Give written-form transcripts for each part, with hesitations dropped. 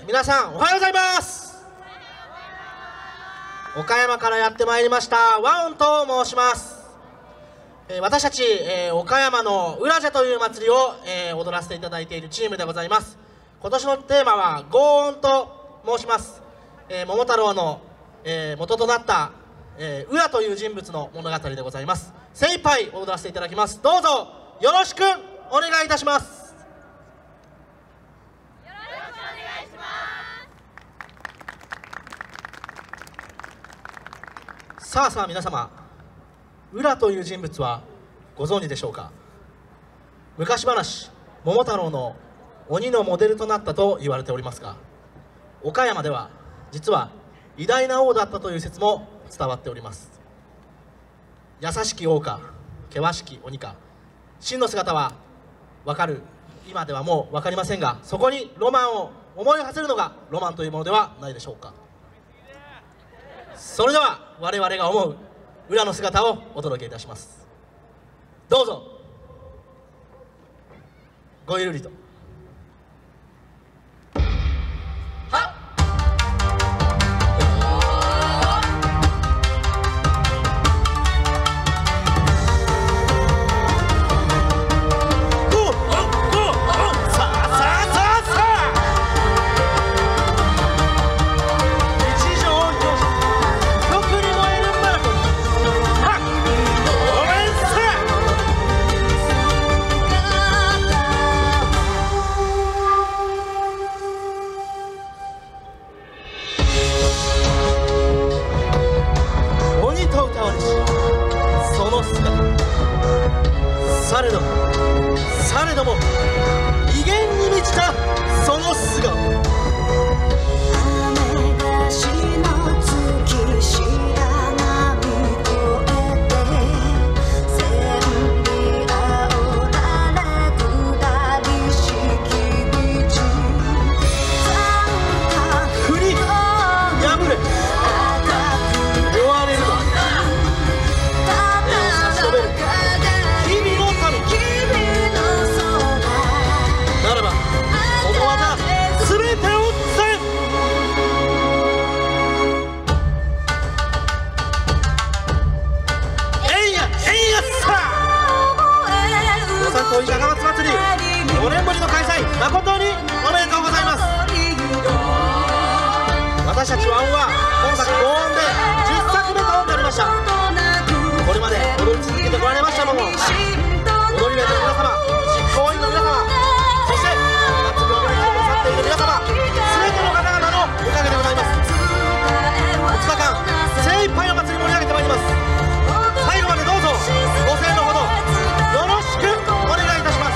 皆さんおはようございます。岡山からやってまいりましたワオンと申します。私たち、岡山のウラジャという祭りを、踊らせていただいているチームでございます。今年のテーマはゴーンと申します。桃太郎の、元となった、ウラという人物の物語でございます。精一杯踊らせていただきます。どうぞよろしくお願いいたします。さあ皆様、ウラという人物はご存知でしょうか。昔話桃太郎の鬼のモデルとなったと言われておりますが、岡山では実は偉大な王だったという説も伝わっております。優しき王か険しき鬼か、真の姿は分かる今ではもう分かりませんが、そこにロマンを思い馳せるのがロマンというものではないでしょうか。それでは我々が思う裏の姿をお届けいたします。どうぞごゆるりと。されども威厳に満ちたその素顔、雨がしの月白波越えて千里青られ下りしき道、振り破れ追われるの差し伸べる日々の神ならば、この技すべてを伝え。えいやさ御参考伊賀松祭り4年ぶりの開催、誠におめでとうございます。私たちワンは今作5音で10作目となりました。これまで踊り続けてこられましたもの、踊り部の皆様、実行委員の皆様、そして夏の皆になさっている皆様、全ての方々のおかげでございます。2日間精一杯の祭り盛り上げてまいります。最後までどうぞご声援のほどよろしくお願いいたします。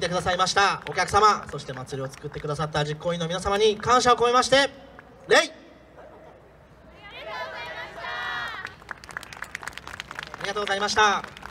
てくださいましたお客様、そして祭りを作ってくださった実行委員の皆様に感謝を込めまして礼。ありがとうございました。